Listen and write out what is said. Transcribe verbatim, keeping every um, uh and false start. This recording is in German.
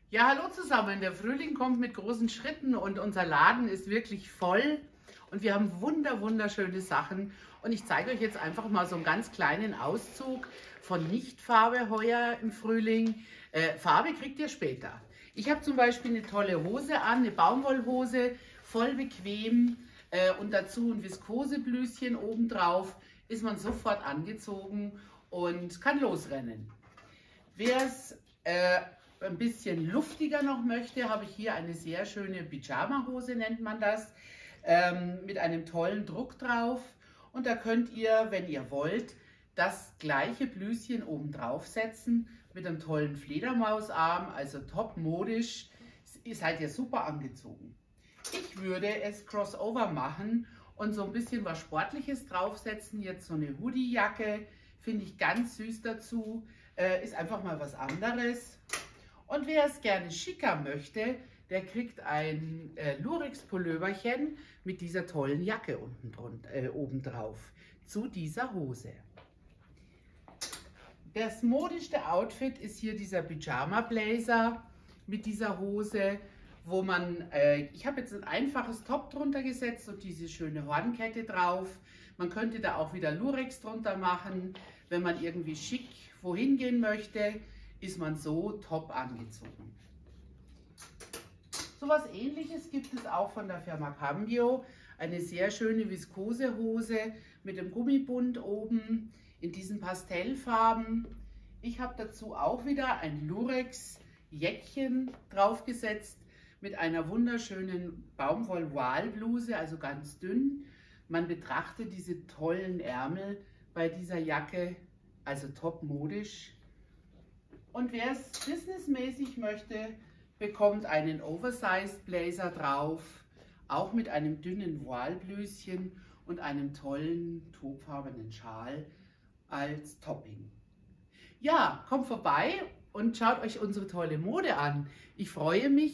Ja, hallo zusammen. Der Frühling kommt mit großen Schritten und unser Laden ist wirklich voll und wir haben wunder, wunderschöne Sachen. Und ich zeige euch jetzt einfach mal so einen ganz kleinen Auszug von Nichtfarbe heuer im Frühling. Äh, Farbe kriegt ihr später. Ich habe zum Beispiel eine tolle Hose an, eine Baumwollhose, voll bequem äh, und dazu ein Viskoseblüschen obendrauf. Ist man sofort angezogen und kann losrennen. Wer es äh, ein bisschen luftiger noch möchte, habe ich hier eine sehr schöne Pyjama-Hose, nennt man das, ähm, mit einem tollen Druck drauf. Und da könnt ihr, wenn ihr wollt, das gleiche Blüschen oben drauf setzen mit einem tollen Fledermausarm, also top modisch. Ihr seid ja super angezogen. Ich würde es Crossover machen und so ein bisschen was Sportliches draufsetzen. Jetzt so eine Hoodie-Jacke, finde ich ganz süß dazu. Äh, ist einfach mal was anderes. Und wer es gerne schicker möchte, der kriegt ein äh, Lurex-Pulloverchen mit dieser tollen Jacke unten drunter, äh, oben drauf zu dieser Hose. Das modischste Outfit ist hier dieser Pyjama-Blazer mit dieser Hose, wo man, äh, ich habe jetzt ein einfaches Top drunter gesetzt und diese schöne Hornkette drauf. Man könnte da auch wieder Lurex drunter machen. Wenn man irgendwie schick wohin gehen möchte, ist man so top angezogen. So was Ähnliches gibt es auch von der Firma Cambio. Eine sehr schöne Viskosehose mit dem Gummibund oben in diesen Pastellfarben. Ich habe dazu auch wieder ein Lurex-Jäckchen draufgesetzt mit einer wunderschönen Baumwoll-Voile-Bluse, also ganz dünn. Man betrachtet diese tollen Ärmel bei dieser Jacke, also top modisch. Und wer es businessmäßig möchte, bekommt einen Oversized Blazer drauf, auch mit einem dünnen Voile-Blüschen und einem tollen taubfarbenen Schal als Topping. Ja, kommt vorbei und schaut euch unsere tolle Mode an. Ich freue mich.